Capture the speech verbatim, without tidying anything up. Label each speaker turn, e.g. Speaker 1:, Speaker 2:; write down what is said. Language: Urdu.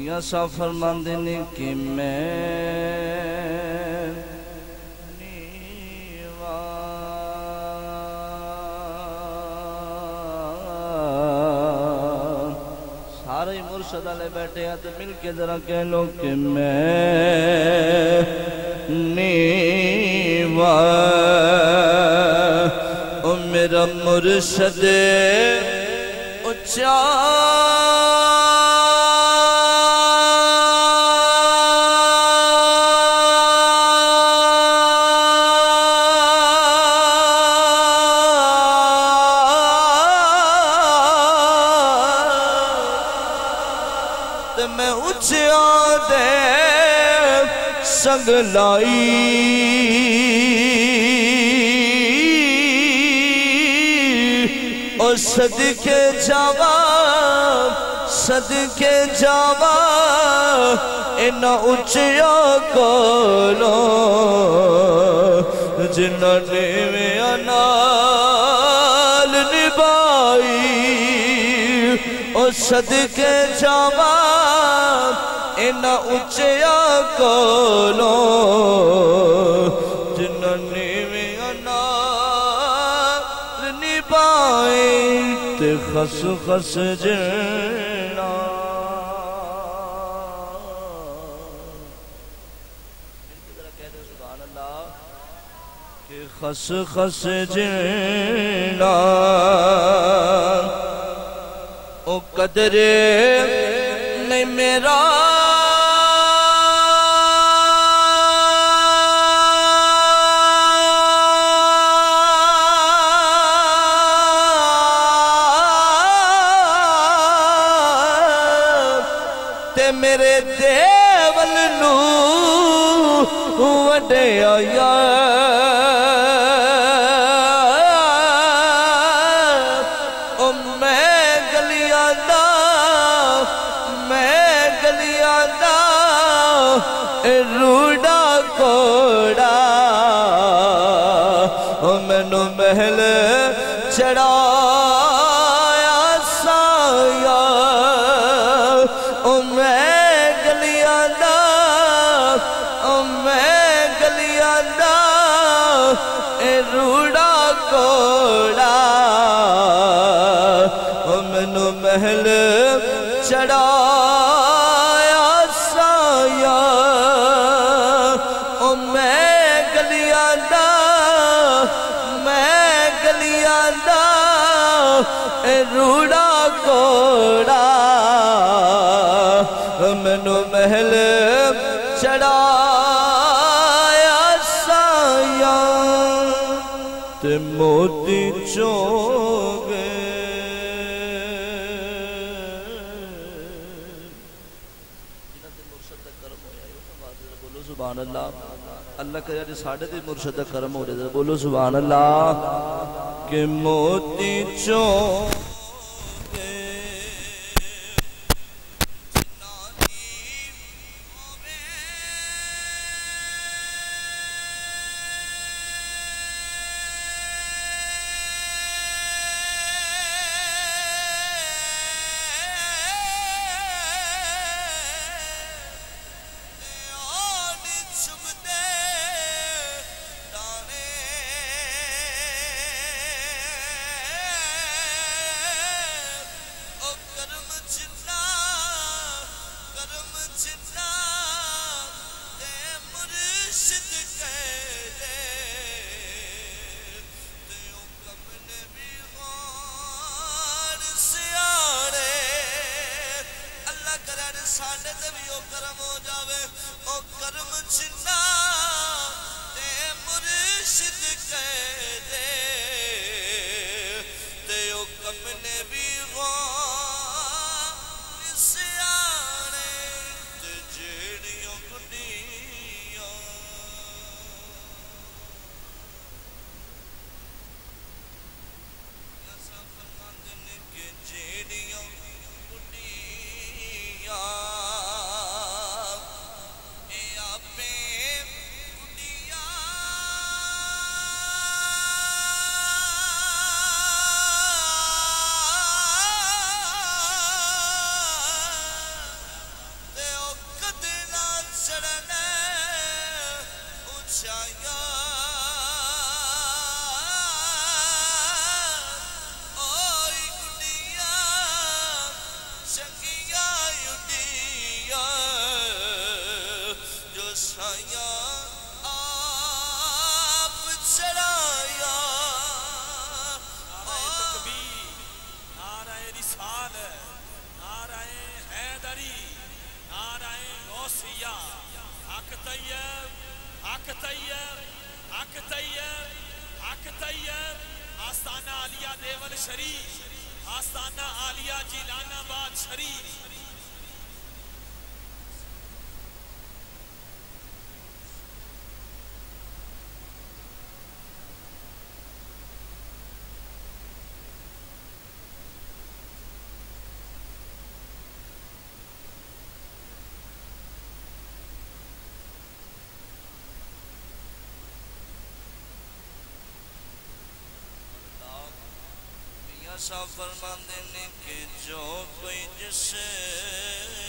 Speaker 1: میاں صاحب فرماندے نے کہ میں سارے مرشد والے بیٹھے ہیں تو مل کے ذرا کہہ لو کہ میں نیوا او میرا مرشد اچھا میں اچھا دے سنگ لائی اور صدقے جاوا صدقے جاوا انہا اچھا کولو جنہا نے میں انال نبائی اور صدقے جاوا انہا اچھا کولو جنہا نے میں انال نبائی تے خس خس جنا کہ خس خس جنا او قدرے نہیں میرا تے میرے دیول نو وڈے آیا او میں گلیاں دا میں گلیاں دا روڑا کوڑا او میں نو محل چڑھایا سایا او میں گلیاں دا او میں گلیاں دا روڑا کوڑا او میں نو محل چڑھایا سایا او میں گلیاں دا میں گلیاں دا روڑا کوڑا میں نو محل چڑھایا سایا تے موتی چوگے سبحان اللہ اللہ کرے جی ساڑھے دی مرشد کرم ہو رہے بولو سبحان اللہ کہ موتی چوگے ساڑھے تے بھی او کرم ہو جاوے او کرم چنا تے مرشد کہہ دے تے او کم نے بھی غار سیانے تے جیڑیوں گڈیاں ایسا فرماندن کہ جیڑیوں
Speaker 2: حق طیب حق طیب حق طیب حق طیب آستانہ عالیہ دیول شریف آستانہ عالیہ جیلان آباد شریف
Speaker 1: ایسا فرماندے نے کہ جو کوئی جسے